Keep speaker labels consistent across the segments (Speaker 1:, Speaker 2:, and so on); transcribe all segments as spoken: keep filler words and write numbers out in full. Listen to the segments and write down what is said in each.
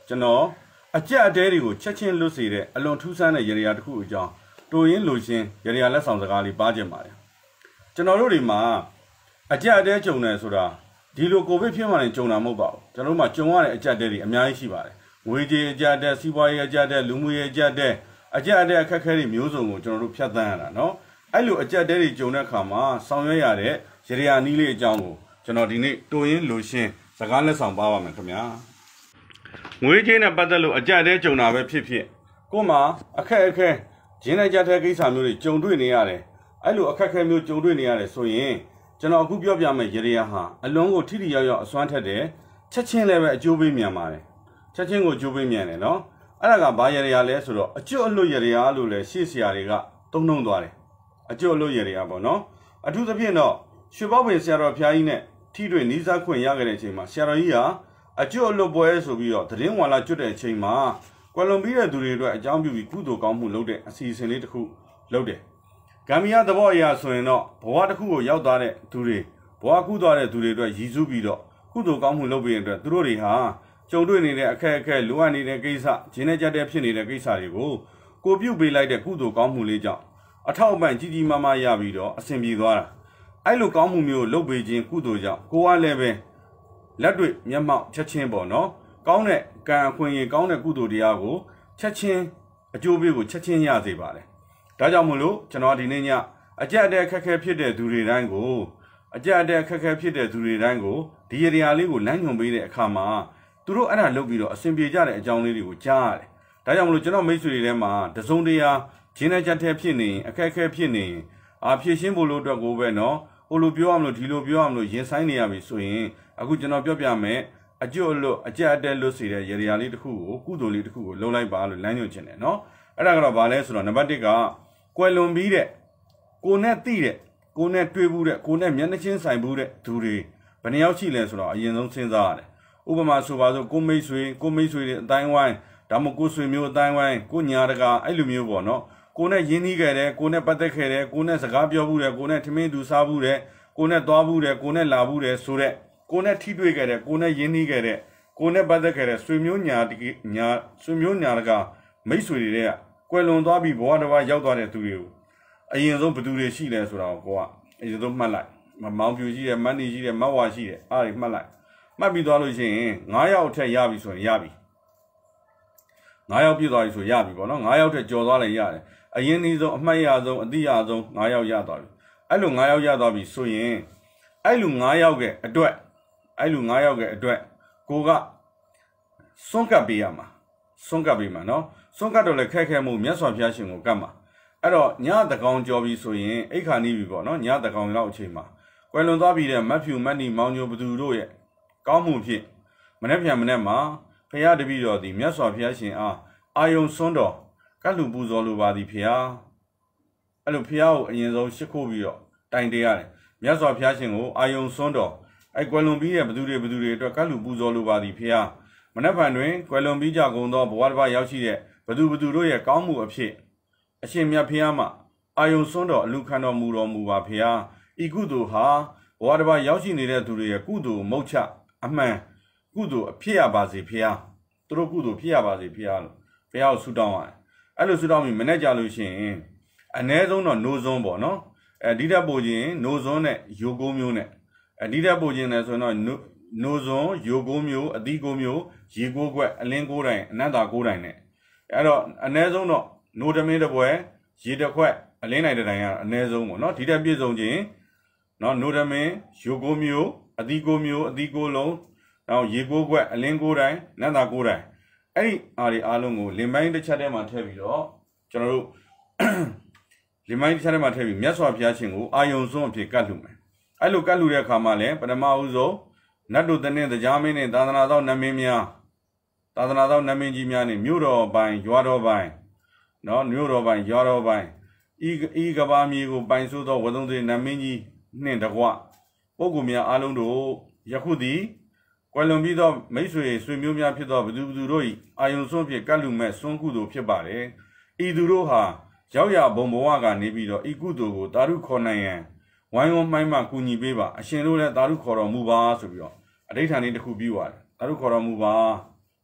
Speaker 1: ကျွန်တော်အကြက်အတဲတွေကိုချက်ချင်းလွတ်စေတဲ့အလွန်ထူးဆန်းတဲ့ရေရာတစ်ခုအကြောင်းတိုရင်းလိုရှင်ရေရာလက်ဆောင်စကားလေးပါကြပါတယ်ကျွန်တော်တို့တွေမှာအကြက်အတဲကြုံတယ်ဆိုတာဒီလိုကိုဗစ်ဖြစ်မှလည်းကြုံတာမဟုတ်ပါဘူးကျွန်တော်တို့မှာကြုံရတဲ့အကြက်အတဲတွေအများကြီးရှိပါတယ်ငွေကြေးအကြက်အတဲစီးပွားရေးအကြက်အတဲလူမှုရေးအကြက်အတဲအကြက်အတဲအခက်အခဲတွေမျိုးစုံကိုကျွန်တော်တို့ဖြတ်သန်းရတာเนาะအဲ့လိုအကြက်အတဲတွေကြုံတဲ့အခါမှာဆောင်ရွက်ရတဲ့ရေရာနီးလေးအကြောင်းကိုကျွန်တော်ဒီနေ့တိုရင်းလိုရှင်စကားလက်ဆောင်ပါပါမယ်ခင်ဗျာငွေကြေးနဲ့ပတ်သက်လို့အကြက်အတဲကြုံတာပဲဖြစ်ဖြစ်ကို့မှာအခက်အခဲဂျင်းနဲ့ကြက်တဲ့ကိစ္စမျိုးတွေကြုံတွေ့နေရတယ်အဲ့လိုအခက်အခဲမျိုးကြုံတွေ့နေရတယ်ဆိုရင်ကျွန်တော်အခုပြောပြမယ်ရေရာဟာအလုံးကိုထိထိရောက်ရောက်အစွမ်းထက်တယ်ချက်ချင်းလည်းပဲအကျိုးပေးမြန်ပါတယ်ချက်ချင်းကိုအကျိုးပေးမြန်တယ်နော်အဲ့ဒါကဘာရေရာလဲဆိုတော့အကျွတ်အလွတ်ရေရာလို့လည်းရှေ့ဆရာတွေကသုံးနှုံသွားတယ်အကျွတ်အလွတ်ရေရာပေါ့နော်အထူးသဖြင့်တော့ရွှေပေါပင်ဆရာတော်ဖျားကြီးနဲ့ထိတွေ့နီးစပ်ခွင့်ရခဲ့တဲ့အချိန်မှာဆရာတော်ကြီးဟာအကျွတ်အလွတ်ပွဲဆိုပြီးတော့သတင်းဝါလာကျွတ်တဲ့အချိန်မှာကွယ်လွန်ပြီးတဲ့သူတွေအတွက်အကြောင်းပြုပြီးကုသိုလ်ကောင်းမှုလုပ်တဲ့အစီအစဉ်လေးတစ်ခုလုပ်တယ်ဂမ်ဘီယာသဘောအရာဆိုရင်တော့ဘဝတစ်ခုကိုရောက်သွားတဲ့သူတွေဘဝကူးသွားတဲ့သူတွေအတွက်ရည်စူးပြီးတော့ကုသိုလ်ကောင်းမှုလုပ်ပြီးတဲ့အတွက်သူတို့တွေဟာကြုံတွေ့နေတဲ့အခက်အခဲလိုအပ်နေတဲ့ကိစ္စဂျင်းနဲ့ကြက်တဲ့ဖြစ်နေတဲ့ကိစ္စတွေကိုကိုပြုတ်ပေးလိုက်တဲ့ကုသိုလ်ကောင်းမှုလေးကြောင့်အထောက်အပံ့ကြီးကြီးမားမားရပြီးတော့အဆင်ပြေသွားတာအဲ့လိုကောင်းမှုမျိုးလုပ်ပေးခြင်းကုသိုလ်ကြောင့်ကိုကလည်းပဲလက်တွေ့မျက်မှောက်ချက်ချင်းပေါ့နော်ကောင်းတဲ့ကံအခွင့်အရေးကောင်းတဲ့ကုသိုလ်တရားကိုချက်ချင်းအကျိုးပေးကိုချက်ချင်းရစေပါတယ်ဒါကြောင့်မလို့ကျွန်တော်ဒီနေ့ညအကြက်အတဲခက်ခဲဖြစ်တဲ့သူတွေတိုင်းကိုအကြက်အတဲခက်ခဲဖြစ်တဲ့သူတွေတိုင်းကိုဒီရေရာလေးကိုလမ်းညွှန်ပေးတဲ့အခါမှာသူတို့အဲ့ဒါလုပ်ပြီးတော့အဆင်ပြေကြတဲ့အကြောင်းလေးတွေကိုကြားရတယ်ဒါကြောင့်မလို့ကျွန်တော်မိတ်ဆွေတွေထဲမှာတစုံတရာဂျင်းနဲ့ကြက်တဲ့ဖြစ်နေအခက်အခဲဖြစ်နေအာဖြည့်ရှင်းဖို့လို့အတွက်ကိုပဲနော်ဟိုလိုပြောရမလို့ဒီလိုပြောရမလို့ရင်ဆိုင်နေရပြီဆိုရင်အခုကျွန်တော်ပြောပြမယ်အကျွတ်လို့အကြက်အတဲလွတ်စေတဲ့ရေရာလေးတစ်ခုကိုကုသိုလ်လေးတစ်ခုကိုလုံလိုက်ပါလို့လမ်းညွှန်ချင်တယ်နော်အဲ့ဒါကတော့ဗာလဲဆိုတော့နံပါတ်တစ်ကကွယ်လွန်ပြီးတဲ့ကိုနဲ့တိတဲ့ကိုနဲ့တွေ့ဘူးတဲ့ကိုနဲ့မျက်နှာချင်းဆိုင်ဘူးတဲ့သူတွေဘယ်နှယောက်ရှိလဲဆိုတော့အရင်ဆုံးစဉ်းစားရတယ်ဥပမာဆိုပါစို့ကိုမိတ်ဆွေကိုမိတ်ဆွေတွေအတိုင်းဝိုင်းဒါမှမဟုတ်ကိုဆွေမျိုးအတိုင်းဝိုင်းကိုညာတကာအဲ့လိုမျိုးပေါ့နော်ကိုနဲ့ရင်းနှီးခဲ့တယ်ကိုနဲ့ပတ်သက်ခဲ့တယ်ကိုနဲ့စကားပြောဘူးတယ်ကိုနဲ့ထမင်းသူစားဘူးတယ်ကိုနဲ့သွားဘူးတယ်ကိုနဲ့လာဘူးတယ်ဆိုတဲ့ကိုနဲ့ထိတွေ့ခဲ့တယ်ကိုနဲ့ရင်းနှီးခဲ့တဲ့ကိုနဲ့ပတ်သက်ခဲ့တဲ့ဆွေမျိုးညာညာဆွေမျိုးညာတကာမိတ်ဆွေတွေကကွယ်လွန်သွားပြီးဘဝတစ်ပါးရောက်သွားတဲ့သူတွေကိုအရင်ဆုံးဘယ်သူတွေရှိလဲဆိုတာကိုကိုကအရင်ဆုံးမှတ်လိုက်မောင်ပြူရှိတယ်မန်းနီရှိတယ်မတ်ဝါရှိတယ်အားတွေမှတ်လိုက်မှတ်ပြီးသွားလို့ရှိရင်ငါးယောက်ထက်ရပြီဆိုရင်ရပြီငါးယောက်ပြည့်သွားပြီဆိုရပြီပေါ့နော်ငါးယောက်ထက်ကျော်သွားလည်းရတယ်အရင်ဒီဆုံးအမှတ်ရဆုံးအတိရဆုံးငါးယောက်ရသွားပြီအဲ့လိုငါးယောက်ရသွားပြီဆိုရင်အဲ့လိုငါးယောက်ကအတွက်အဲ့လိုငါးယောက်ကအတွက်ကိုကစွန့်ကပ်ပေးရမှာစွန့်ကပ်ပေးမှာနော်စွန့်ကပ်တော့လည်းခက်ခဲမှုမြတ်စွာဘုရားရှင်ကိုကပ်မှာအဲ့တော့ညတကောင်ကြော်ပြီဆိုရင်အိခါနီးပြီပေါ့နော်ညတကောင်လောက်အချိန်မှာကွယ်လွန်သွားပြီတဲ့မတ်ဖြူမတ်နီမောင်ညိုဘသူတို့ရဲ့ကောင်းမှုဖြစ်မနေ့ပြန်မနေ့မှာဖရာတပည့်တော်ဒီမြတ်စွာဘုရားရှင်အားအာယုံစွန်းတော်ကတ်လူပူဇော်လိုပါသည်ဖရာအဲ့လိုဖရာကိုအရင်ဆုံးရှ िख ိုးပြီးတော့တိုင်တရားတယ်မြတ်စွာဘုရားရှင်ကိုအာယုံစွန်းတော်အဲ့ကွယ်လွန်ပြီးတဲ့ဘသူတွေဘသူတွေအတွက်ကတ်လူပူဇော်လိုပါသည်ဖရာမနေ့ဖန်တွင်ကွယ်လွန်ပြီးကြကုန်သောဘဝတစ်ပါးရောက်ရှိတဲ့ဘသူဘသူတို့ရဲ့ကောင်းမှုအဖြစ်အရှင်မြတ်ဖရာမှအာယုံစွန်းတော်အလူခံတော်မူတော်မူပါဖရာဤကုသိုလ်ဟာဘဝတစ်ပါးရောက်ရှိနေတဲ့သူတွေရဲ့ကုသိုလ်မုတ်ချအမှန်ကုသိုလ်အဖြစ်ရပါစေဖရာသူတို့ကုသိုလ်ဖြစ်ရပါစေဖရာလို့ဖရာကိုဆုတောင်းရတယ်အဲ့လိုဆုတောင်းပြီးမနေ့ကြလို့ရှိရင်အ ਨੇ ဆုံးတော့နိုးစွန်းပေါ့နော်အဲဒီတက်ပို့ခြင်းနိုးစွန်းနဲ့ယိုကိုမျိုးနဲ့အဲဒီတက်ပို့ခြင်းလည်းဆိုတော့နိုးစွန်းယိုကိုမျိုးအသီးကိုမျိုးရေကိုကွက်အလင်းကိုတိုင်အနန္တာကိုတိုင်နဲ့အဲ့တော့အ ਨੇ ဆုံးတော့နိုးတမင်းတပွဲရေတစ်ခွက်အလင်းနိုင်တဲ့တိုင်ကအ ਨੇ ဆုံးပေါ့နော်ဒီတက်ပြည့်စုံခြင်းနော်နိုးတမင်းယိုကိုမျိုးအသီးကိုမျိုးအသီးကိုလုံးနောက်ရေကိုကွက်အလင်းကိုတိုင်နန္တာကိုတိုင်အဲ့ဒီအားဒီအားလုံးကိုလင်ပိုင်းတစ်ချက်ထဲမှာထည့်ပြီးတော့ကျွန်တော်တို့လင်ပိုင်းတစ်ချက်ထဲမှာထည့်ပြီးမြတ်စွာဘုရားရှင်ကိုအာယုံစွန်းအဖြစ်ကတ်လှူမယ်အဲ့လိုကတ်လှူတဲ့အခါမှာလည်းပထမဦးဆုံးနတ်တို့တနေ့တရားမင်းနဲ့သာသနာတော်နတ်မင်းများသာသနာတော်နတ်မင်းကြီးများနဲ့မြို့တော်ပိုင်းရွာတော်ပိုင်းနော်မြို့တော်ပိုင်းရွာတော်ပိုင်းဤဤကဘာမြေကိုပိုင်ဆိုးသောဝသုံးသေးနတ်မင်းကြီးနှင့်တကွပုဂ္ဂိုလ်များအားလုံးတို့ယခုသည်ကွယ်လွန်ပြီးသောမိတ်ဆွေဆွေမျိုးများဖြစ်သောဘသူဘသူတို့၏အာယုံစွန်းဖြင့်ကတ်လူမဲ့စွန်းကုသိုလ်ဖြစ်ပါတယ်ဤသူတို့ဟာရောက်ရဘုံဘဝကနေပြီးတော့ဤကုသိုလ်ကိုတာရုခေါ်နိုင်ရန်ဝိုင်းဝန်းမှိုင်းမှကူညီပေးပါအရှင်တို့လည်းတာရုခေါ်တော်မူပါဆိုပြီးတော့အဋိဌာန်လေးတစ်ခုပြီးသွားတယ်တာရုခေါ်တော်မူပါ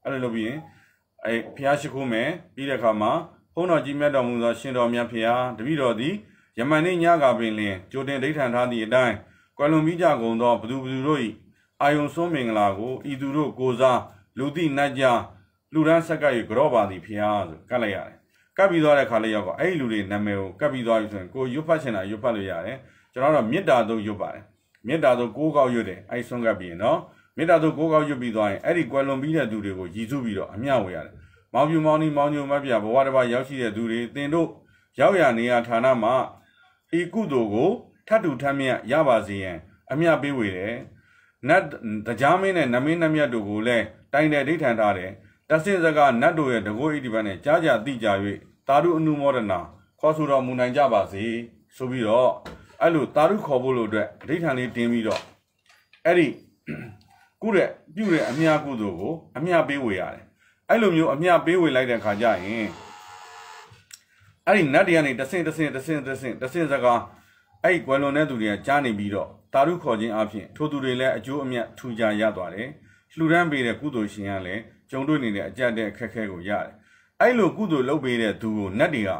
Speaker 1: အဲ့လိုလုပ်ပြီးရင်အဲဖျားရှိခိုးမယ်ပြီးတဲ့အခါမှာဘုန်းတော်ကြီးမြတ်တော်မူသောရှင်တော်မြတ်ဖျားတပည့်တော်သည်ယမန်နေ့ညကပင်လင်ကြိုတင်ဒိဋ္ဌံထားသည့်အတိုင်းကွယ်လွန်ပြီးကြကုန်သောဘသူဘသူတို့၏အာယုံစွန်းမင်္ဂလာကိုဤသူတို့ကိုစားလူသိနတ်ကြလူရန်ဆက်ကပ်၍ကြောပါသည်ဖျားဆိုကတ်လိုက်ရတယ်ကပ်ပြီးသွားတဲ့ခါလေးရောက်တော့အဲ့ဒီလူတွေနာမည်ကိုကပ်ပြီးသွားပြီဆိုရင်ကိုရွတ်ဖတ်ချင်တာရွတ်ဖတ်လို့ရတယ်ကျွန်တော်တို့မေတ္တာတို့ရွတ်ပါတယ်မေတ္တာတို့ကိုးကောက်ရွတ်တယ်အဲ့ဆွန်းကပ်ပြီးနော်မေတ္တာတို့ကိုးကောက်ရွတ်ပြီးသွားရင်အဲ့ဒီကွယ်လွန်ပြီးတဲ့သူတွေကိုရည်စူးပြီးတော့အမျှဝေရတယ်မောင်ပြူမောင်နီမောင်ညိုမပြဘဝတစ်ပါးရောက်ရှိတဲ့သူတွေတင်တို့ရောက်ရနေရဌာနမှာဤကုသိုလ်ကိုထပ်တူထပ်မြတ်ရပါစေရန်အမျှပေးဝေတယ်နတ်တရားမင်းနဲ့နမင်းနမြတ်တို့ကိုလည်းတိုင်တယ်ဒိဋ္ဌံထားတယ်တဆင့်စကားနတ်တို့ရဲ့တကောဣတိပတ်နဲ့ကြားကြသိကြ၍တာရုအနုမောဒနာခေါ်ဆိုတော်မူနိုင်ကြပါစေဆိုပြီးတော့အဲ့လိုတာရုခေါ်ဖို့လို့အတွက်ဒိဋ္ဌံလေးတင်းပြီးတော့အဲ့ဒီကုတဲ့ပြုတဲ့အမျှကုသိုလ်ကိုအမျှပေးဝေရတယ်အဲ့လိုမျိုးအမျှပေးဝေလိုက်တဲ့ခါကျရင်အဲ့ဒီနတ်တွေကနေတဆင့်တဆင့်တဆင့်တဆင့်တဆင့်စကားအဲ့ဒီကွယ်လွန်တဲ့သူတွေကကြားနေပြီးတော့တာရုခေါ်ခြင်းအပြင်ထိုသူတွေလည်းအကျိုးအမြတ်ထူကြရသွားတယ်လှူဒန်းပေးတဲ့ကုသိုလ်ရှင်ကလည်းကြုံတွေ့နေတဲ့အကြက်တဲ့အခက်အခဲကိုရတယ်အဲ့လိုကုသိုလ်လုပ်ပေးတဲ့သူကိုနတ်တွေကဩ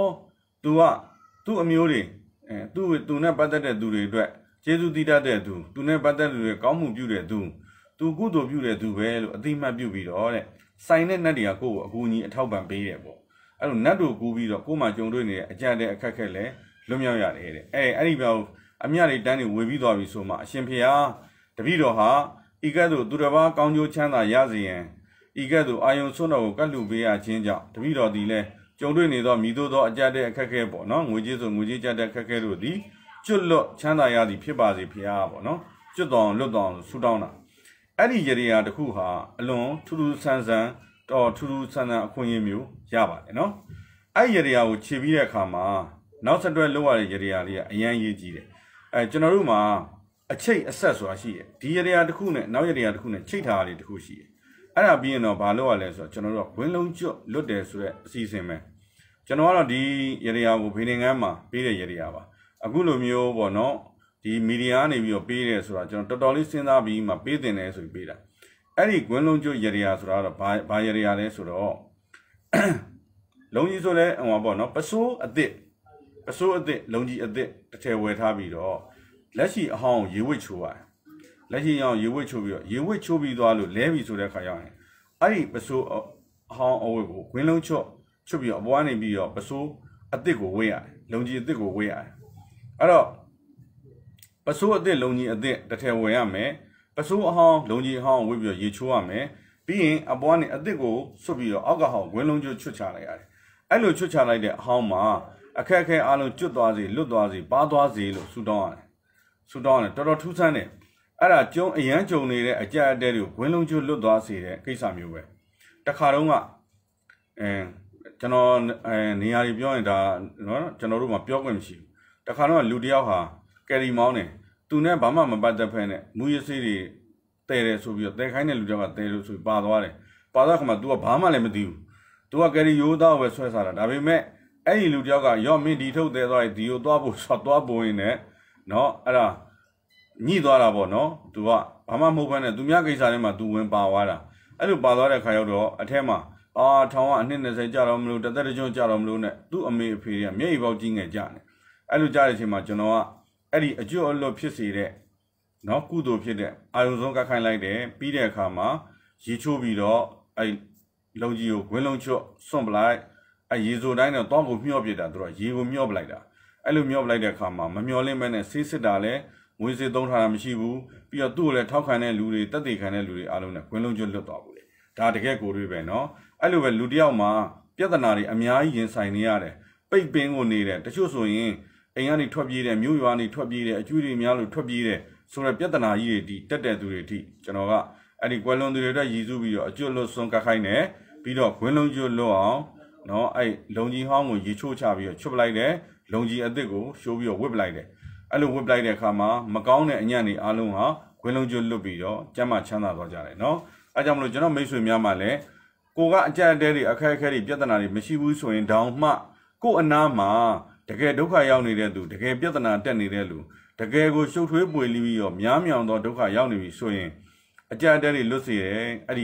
Speaker 1: तू ကသူ့အမျိုးတွေအဲသူ့သူနဲ့ပတ်သက်တဲ့သူတွေအတွက်ကျေးဇူးတည်တတ်တဲ့သူသူနဲ့ပတ်သက်တဲ့သူတွေကောင်းမှုပြုတဲ့သူသူကုသိုလ်ပြုတဲ့သူပဲလို့အတိမတ်ပြုပြီးတော့တဲ့ဆိုင်တဲ့နတ်တွေကကိုယ့်ကိုအကူအညီအထောက်ပံ့ပေးတယ်ပေါ့အဲ့လိုနတ်တို့ကူးပြီးတော့ကိုယ်မှကြုံတွေ့နေတဲ့အကြက်တဲ့အခက်အခဲလည်းလွတ်မြောက်ရတယ်တဲ့အဲအဲ့ဒီပြောအမြတွေတန်းတွေဝေပြီးသွားပြီဆိုမှအရှင်ဖေဟာတပည့်တော်ဟာဤကဲ့သို့သူတစ်ပါးကောင်းကျိုးချမ်းသာရစေရန်ဤကဲ့သို့အာယုံဆွတော်ကိုကတ်လူပေးရခြင်းကြောင့်တပည့်တော်သည်လည်းကြုံတွေ့နေသောမိတို့သောအကြတဲ့အခက်အခဲပေါ့နော်ငွေကြေးဆိုငွေကြေးကြတဲ့အခက်အခဲတို့သည်ကျွတ်လွတ်ချမ်းသာရသည်ဖြစ်ပါစေဖေဟာပေါ့နော်ကျွတ်တော်လွတ်တော်ဆူတောင်းတာအဲ့ဒီရေရာတစ်ခုဟာအလွန်ထူးထူးဆန်းဆန်းတော်ထူးထူးဆန်းဆန်းအခွင့်အရေးမျိုးရပါတယ်နော်အဲ့ဒီရေရာကိုခြေပြီးတဲ့အခါမှာနောက်ဆက်တွဲလောက်ရတဲ့ရေရာလေးကအရန်ရေးကြည့်တယ်အဲကျွန်တော်တို့မှာအချိတ်အဆက်ဆိုတာရှိတယ်ဒီရေရာတစ်ခုနဲ့နောက်ရေရာတစ်ခုနဲ့ချိတ်ထားရတဲ့တစ်ခုရှိတယ်အဲ့ဒါပြီးရင်တော့ဘာလို့ရလဲဆိုတော့ကျွန်တော်တို့ကဝင်းလုံးကျွတ်လွတ်တယ်ဆိုတဲ့အစီအစဉ်ပဲကျွန်တော်ကတော့ဒီရေရာကိုဖေးနေငန်းမှာပေးတဲ့ရေရာပါအခုလိုမျိုးပေါ့နော်ဒီမီဒီယာနေပြီးတော့ပေးတယ်ဆိုတာကျွန်တော်တော်တော်လေးစဉ်းစားပြီးမှပေးတင်တယ်ဆိုပြီးပေးတာအဲ့ဒီဝင်းလုံးကျွတ်ရေရာဆိုတာတော့ဘာဘာရေရာလဲဆိုတော့လုံးကြီးဆိုလဲဟိုပေါ့နော်ပစိုးအစ်စ်ပစိုးအစ်စ်လုံးကြီးအစ်စ်တစ်ထည်ဝယ်ထားပြီးတော့လက်ရှိအဟောင်းရေဝစ်ချိုးပါတယ်လက်ရှိအောင်ရေဝစ်ချိုးပြီးတော့ရေဝစ်ချိုးပြီးသွားလို့လဲပြီဆိုတဲ့ခါရောက်ရင်အဲ့ဒီပစိုးအဟောင်းအဝတ်ကိုဝင်းလုံးချွတ်ချွတ်ပြီးတော့အပွားနေပြီးတော့ပစိုးအစ်စ်ကိုဝေးရတယ်လုံကြီးအစ်စ်ကိုဝေးရတယ်အဲ့တော့ပစိုးအစ်စ်လုံကြီးအစ်စ်တစ်ထည်ဝယ်ရမယ်ပစိုးအဟောင်းလုံကြီးအဟောင်းဝေးပြီးတော့ရေချိုးရမယ်ပြီးရင်အပွားနေအစ်စ်ကိုဆွတ်ပြီးတော့အောက်ကဟောင်းဝင်းလုံးချွတ်ချွတ်ချလိုက်ရတယ်အဲ့လိုချွတ်ချလိုက်တဲ့အဟောင်းမှာအခက်အခဲအလုံးကျွတ်သွားစေလွတ်သွားစေပါသွားစေလို့ဆူတောင်းရတယ်ဆူတောင်းရတယ်တော်တော်ထူးဆန်းတယ်အဲ့ဒါကျုံအရန်ကြုံနေတဲ့အကြက်အတဲတွေကိုဝင်းလုံးကျွတ်လွတ်သွားစေတဲ့ကိစ္စမျိုးပဲတခါတော့ကအဲကျွန်တော်အဲနေရာကြီးပြောရင်ဒါနော်ကျွန်တော်တို့မှပြောခွင့်မရှိဘူးတခါတော့လူတယောက်ဟာကယ်ရီမောင်းတယ်သူနဲ့ဘာမှမပတ်သက်ဖဲနဲ့မူရစေးတွေတဲတယ်ဆိုပြီးတော့တဲခိုင်းတဲ့လူတယောက်ကတဲလို့ဆိုပြီးပါသွားတယ်ပါသွားခါမှ तू ကဘာမှလည်းမသိဘူး तू ကကယ်ရီရိုးသားပဲဆွဲစားတာဒါပေမဲ့အဲ့ဒီလူတယောက်ကရော့မင်းဒီထုတ်တဲသွားရင်ဒီကိုသွားဖို့ဆော့သွားပိုးရင်းနဲ့နော်အဲ့ဒါညှိသွားတာပေါ့နော် तू ကဘာမှမဟုတ်ဘဲနဲ့သူများကိစ္စထဲမှာ तू ဝင်ပါသွားတာအဲ့လိုပါသွားတဲ့ခါရောက်တော့အထက်မှာအာထောင်ကအနှစ်နှစ်ဆယ်ကြာတော့မလို့တသက်တကြွကြာတော့မလို့နဲ့သူ့အမေအဖေကမျက်ရည်ပေါက်ကြီးငယ်ကြတယ်အဲ့လိုကြားတဲ့အချိန်မှာကျွန်တော်ကအဲ့ဒီအကျွတ်အလွတ်ဖြစ်စေတဲ့နော်ကုသိုလ်ဖြစ်တဲ့အာယုံဆုံးကခိုင်းလိုက်တယ်ပြီးတဲ့အခါမှာရေချိုးပြီးတော့အဲ့လုံကြီးကိုဝင်းလုံးချွတ်စွန့်ပလိုက်အဲ့ရေစိုးတိုင်းတော့တောင်းကိုမျော့ပြစ်တာသူကရေကိုမျော့ပလိုက်တာအဲ့လိုမျော့ပလိုက်တဲ့အခါမှာမမျောလင့်မဲနဲ့ဆေးစစ်တာလဲငွေစေသုံးထားတာမရှိဘူးပြီးတော့သူ့ကိုလည်းထောက်ခံတဲ့လူတွေတက်တည်ခံတဲ့လူတွေအားလုံးနဲ့ဝင်းလုံးချွတ်လွတ်သွားဘူးလေဒါတကယ်ကိုတွေးပဲနော်အဲ့လိုပဲလူတယောက်မှာပြဿနာတွေအများကြီးရင်ဆိုင်နေရတယ်ပိတ်ပင်ကိုနေတယ်တချို့ဆိုရင်အိမ်ကနေထွက်ပြေးတယ်မြို့ရွာနေထွက်ပြေးတယ်အကျွေးတွေများလို့ထွက်ပြေးတယ်ဆိုတော့ပြဿနာကြီးတွေဒီတက်တဲ့သူတွေအထိကျွန်တော်ကအဲ့ဒီကွယ်လွန်သူတွေအတွက်ရည်စူးပြီးတော့အကျွတ်လွတ်စွန်ကခိုင်းတယ်ပြီးတော့ဝင်းလုံးကျွတ်လွတ်အောင်နော်အဲ့လုံကြီးဟောင်းကိုရေချိုးချပြီးတော့ချွတ်ပလိုက်တယ်လုံကြီးအစ်စ်ကိုရှိုးပြီးတော့ဝစ်ပလိုက်တယ်အဲ့လိုဝစ်ပလိုက်တဲ့အခါမှာမကောင်းတဲ့အညံ့တွေအားလုံးဟာဝင်းလုံးကျွတ်လွတ်ပြီးတော့ကျမ်းမာချမ်းသာသွားကြတယ်နော်အဲကြောင့်မလို့ကျွန်တော်မိတ်ဆွေများမှလည်းကိုကအကြက်အတဲတွေအခက်အခဲတွေပြဿနာတွေမရှိဘူးဆိုရင်တောင်မှကို့အနားမှာတကယ်ဒုက္ခရောက်နေတဲ့သူတကယ်ပြဿနာတက်နေတဲ့လူတကယ်ကိုရှုပ်ထွေးပွေပြီးတော့များမြောင်သောဒုက္ခရောက်နေပြီဆိုရင်အကြက်အတဲတွေလွတ်စေတယ်အဲ့ဒီ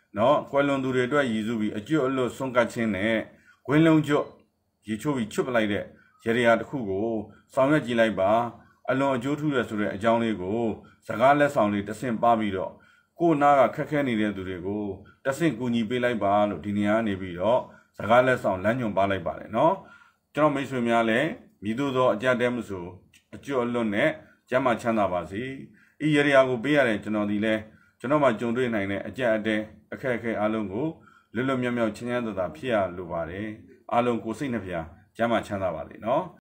Speaker 1: နော်ကွယ်လွန်သူတွေအတွက်ရည်စူးပြီးအကျွတ်အလွတ်ဆွန့်ကတ်ခြင်းနဲ့ဂွင်းလုံးကျွတ်ရေချိုးပြီးချွတ်ပလိုက်တဲ့ရေရာတစ်ခုကိုဆောင်ရွက်ကြည့်လိုက်ပါအလွန်အကျိုးထူးရဆိုတဲ့အကြောင်းလေးကိုစကားလက်ဆောင်လေးတဆင့်ပါပြီးတော့ကိုနာကခက်ခဲနေတဲ့သူတွေကိုတဆင့်ကူညီပေးလိုက်ပါလို့ဒီနေရာကနေပြီးတော့စကားလက်ဆောင်လမ်းညွှန်ပါလိုက်ပါတယ်နော်ကျွန်တော်မိတ်ဆွေများလည်းမိတို့သောအကြတဲ့မှုဆိုအကျွတ်အလွတ်နဲ့ကျမ်းမာချမ်းသာပါစေဤရေရာကိုပေးရတဲ့ကျွန်တော်ဒီလဲကျွန်တော်မှကြုံတွေ့နိုင်တဲ့အကြအတဲ့အခက်အခဲအလုံးကိုလွတ်လွတ်မြောက်မြောက်ချမ်းချမ်းသာသာဖြစ်ရလိုပါတယ်အားလုံးကိုစိတ်နှဖျားကျမ်းမာချမ်းသာပါစေနော်